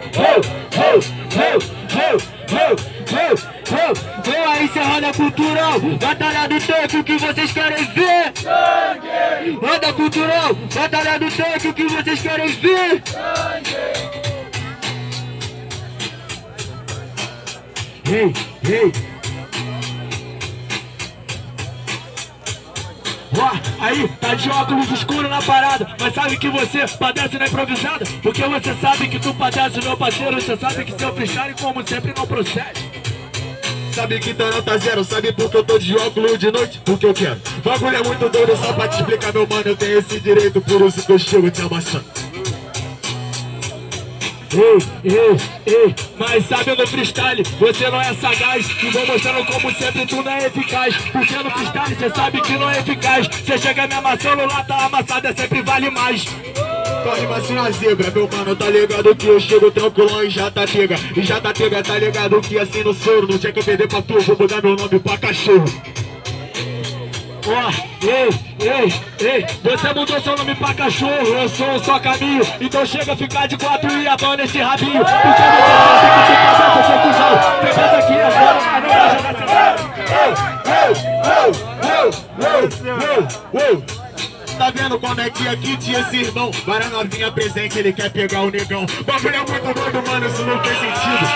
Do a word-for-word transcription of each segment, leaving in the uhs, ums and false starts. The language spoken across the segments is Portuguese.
Vou aí encerrando a cultural, batalha do tanque, o que vocês querem ver? Sangue! Roda cultural, batalha do tanque, o que vocês querem ver? Sangue! Ei, ei! Ó, aí, tá de óculos escuros na parada, mas sabe que você padece na improvisada? Porque você sabe que tu padece, meu parceiro, você sabe que seu freestyle, como sempre, não procede. Sabe que tá nota zero, sabe porque eu tô de óculos de noite? Porque eu quero. Bagulho é muito doido, só pra te explicar, meu mano, eu tenho esse direito, por isso que eu chego te amassando. Ei, ei, ei, mas sabe no freestyle, você não é sagaz. E vou mostrando como sempre tu não é eficaz. Porque no freestyle cê sabe que não é eficaz. Cê chega me amassando lá, tá amassada, sempre vale mais. Tua rima assim na zebra, meu mano, tá ligado que eu chego tranquilão e já tá pega. E já tá pega, tá ligado que assim no soro, não tinha que eu perder pra tu, vou mudar meu nome pra cachorro. Ó, oh, ei, ei, ei, você mudou seu nome pra cachorro, eu sou o só caminho. Então chega a ficar de quatro e abana esse rabinho. Porque você sabe que tu passa seu cuzão. Tem mais aqui agora, mas não vai jogar essa. Tá vendo como é que aqui tinha esse irmão? Para novinha presente, ele quer pegar o negão. Bagulho é muito doido, mano, isso não tem sentido.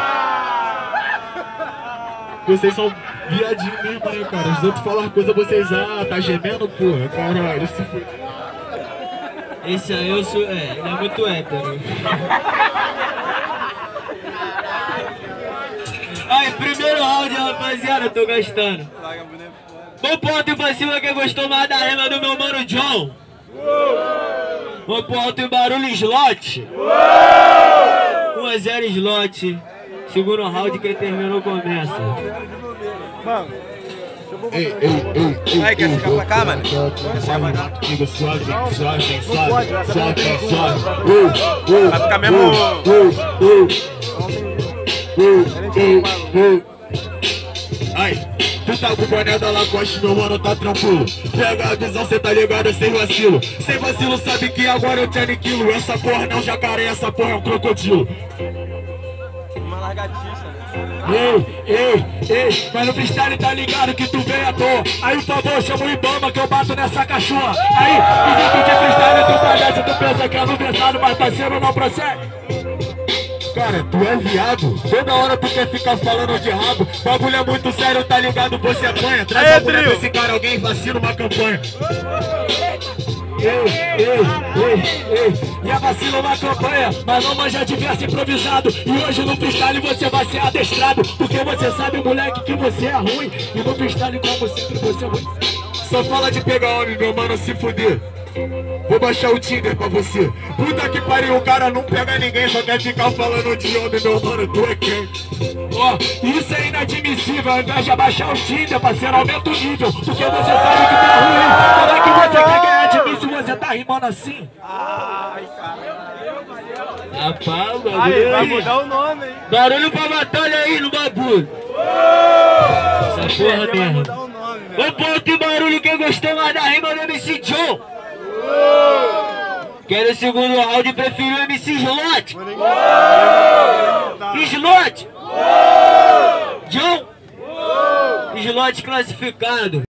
Vocês são viadinho mesmo, né, cara? Os outros falam coisa, vocês, ah, tá gemendo, porra, caralho, se foi. Esse aí eu sou, é, ele é muito hétero. Aí, primeiro round, rapaziada, eu tô gastando. Vamos pro alto e pra cima, quem gostou mais da rima do meu mano John. Vamos pro alto e barulho slot. um a zero slot. Segundo round, quem terminou começa. Mano, ei, ei, ei, ei. Aí, quer ficar pra cá, mano? Diga suave, suave, suave, suave, suave. Vai ficar mesmo. Ai, tu tá com o boné da Lacoste, meu mano, tá tranquilo. Pega a visão, cê tá ligado, sem vacilo. Sem vacilo, sabe que agora eu te aniquilo. Essa porra não é um jacaré, essa porra é um crocodilo. Uma largatiça, né? Ei, ei, ei, mas no freestyle tá ligado que tu veio à toa. Aí, por favor, chama o Ibama que eu bato nessa cachorra. Aí, dizem que de freestyle tu padece, tu pensa que é aniversário, mas parceiro não procede. Cara, tu é viado, toda hora tu quer ficar falando de rabo. Bagulho é muito sério, tá ligado, você apanha. Traz Aê, a mulher trio. desse cara, alguém vacina uma campanha. Ei, ei, ei, ei, e a vacina uma campanha, mas não manja de verso improvisado. E hoje no freestyle você vai ser adestrado. Porque você sabe, moleque, que você é ruim. E no freestyle, como sempre, você é ruim. Só fala de pegar homem, meu mano, se fuder. Vou baixar o Tinder pra você. Puta que pariu, o cara não pega ninguém, só quer ficar falando de homem, meu mano, tu é quem? Ó, oh, isso é inadmissível. Ao invés de abaixar o Tinder, parceiro, aumenta o nível. Porque você sabe que tá ruim. Como é que você quer ganhar de mim se você tá rimando assim? Ai, caramba. Rapaz, Aí, vai mudar o nome, hein? barulho pra batalha aí no bagulho. Essa porra Vai mesmo. mudar o nome, velho. Ô, ponto barulho, quem gostou mais da rima do M C John? Quero o segundo round e prefiro o M C Slot. Slot! John! Slot classificado.